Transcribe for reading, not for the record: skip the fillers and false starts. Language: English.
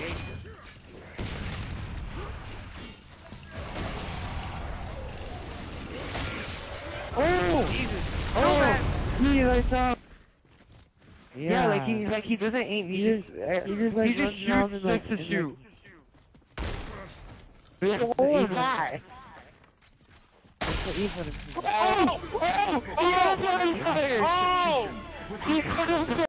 Oh! Jesus. Oh! He like Yeah, like he doesn't aim. He just like shoots just to shoot. Oh my! Oh! Oh! Oh! Oh!